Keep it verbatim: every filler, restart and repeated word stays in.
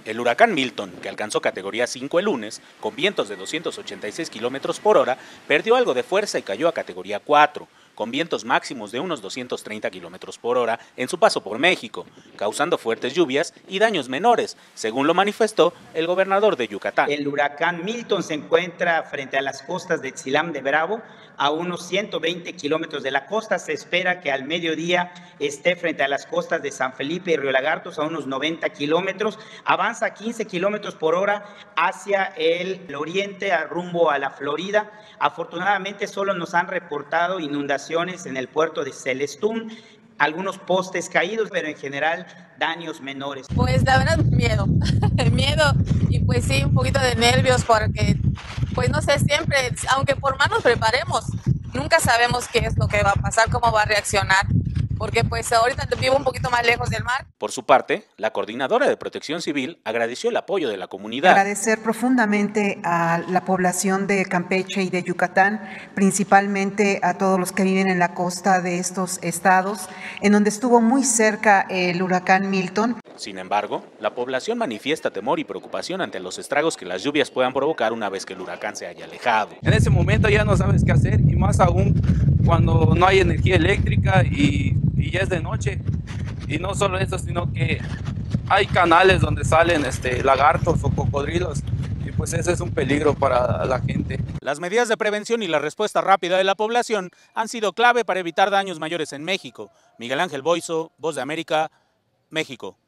El huracán Milton, que alcanzó categoría cinco el lunes, con vientos de doscientos ochenta y seis kilómetros por hora, perdió algo de fuerza y cayó a categoría cuatro, con vientos máximos de unos doscientos treinta kilómetros por hora en su paso por México, causando fuertes lluvias y daños menores, según lo manifestó el gobernador de Yucatán. El huracán Milton se encuentra frente a las costas de Xilam de Bravo, a unos ciento veinte kilómetros de la costa. Se espera que al mediodía esté frente a las costas de San Felipe y Río Lagartos, a unos noventa kilómetros. Avanza a quince kilómetros por hora hacia el oriente, a rumbo a la Florida. Afortunadamente solo nos han reportado inundaciones en el puerto de Celestún, algunos postes caídos, pero en general daños menores. Pues la verdad, miedo, miedo y pues sí, un poquito de nervios porque, pues no sé, siempre, aunque por más nos preparemos, nunca sabemos qué es lo que va a pasar, cómo va a reaccionar, porque pues ahorita vivo un poquito más lejos del mar. Por su parte, la coordinadora de Protección Civil agradeció el apoyo de la comunidad. Agradecer profundamente a la población de Campeche y de Yucatán, principalmente a todos los que viven en la costa de estos estados, en donde estuvo muy cerca el huracán Milton. Sin embargo, la población manifiesta temor y preocupación ante los estragos que las lluvias puedan provocar una vez que el huracán se haya alejado. En ese momento ya no sabes qué hacer, y más aún cuando no hay energía eléctrica y, y ya es de noche. Y no solo eso, sino que hay canales donde salen este, lagartos o cocodrilos, y pues ese es un peligro para la gente. Las medidas de prevención y la respuesta rápida de la población han sido clave para evitar daños mayores en México. Miguel Ángel Boiso, Voz de América, México.